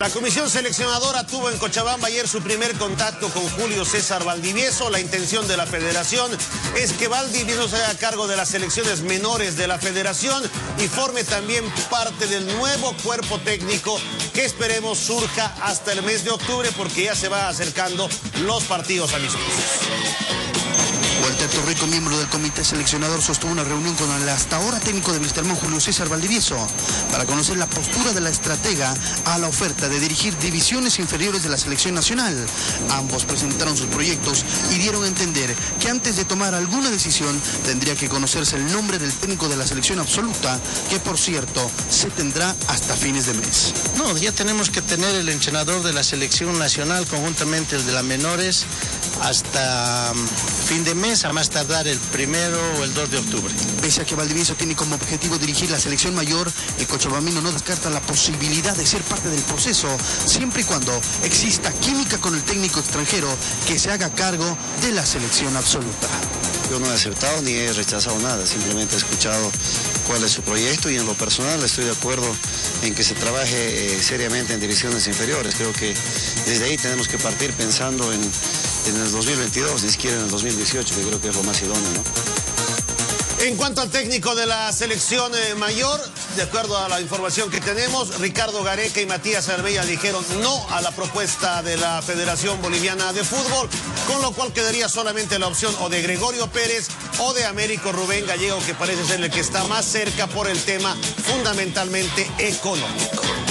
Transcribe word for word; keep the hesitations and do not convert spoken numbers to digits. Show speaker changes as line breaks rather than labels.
La comisión seleccionadora tuvo en Cochabamba ayer su primer contacto con Julio César Valdivieso. La intención de la federación es que Valdivieso se haga cargo de las selecciones menores de la federación y forme también parte del nuevo cuerpo técnico que esperemos surja hasta el mes de octubre, porque ya se va acercando los partidos amistosos.
Walter Torrico, miembro del comité seleccionador, sostuvo una reunión con el hasta ahora técnico de Wilstermann, Julio César Valdivieso, para conocer la postura de la estratega a la oferta de dirigir divisiones inferiores de la selección nacional. Ambos presentaron sus proyectos y dieron a entender que antes de tomar alguna decisión tendría que conocerse el nombre del técnico de la selección absoluta, que por cierto se tendrá hasta fines de mes.
No, ya tenemos que tener el entrenador de la selección nacional, conjuntamente el de las menores, hasta fin de mes, a más tardar el primero o el dos de octubre.
Pese a que Valdivieso tiene como objetivo dirigir la selección mayor, el cochabambino no descarta la posibilidad de ser parte del proceso, siempre y cuando exista química con el técnico extranjero que se haga cargo de la selección absoluta.
Yo no he aceptado ni he rechazado nada, simplemente he escuchado cuál es su proyecto y en lo personal estoy de acuerdo en que se trabaje eh, seriamente en divisiones inferiores. Creo que desde ahí tenemos que partir pensando en, en el dos mil veintidós, ni siquiera en el dos mil dieciocho, que creo que es lo más idóneo, ¿no?
En cuanto al técnico de la selección eh, mayor, de acuerdo a la información que tenemos, Ricardo Gareca y Matías Arbella dijeron no a la propuesta de la Federación Boliviana de Fútbol, con lo cual quedaría solamente la opción o de Gregorio Pérez o de Américo Rubén Gallego, que parece ser el que está más cerca por el tema fundamentalmente económico.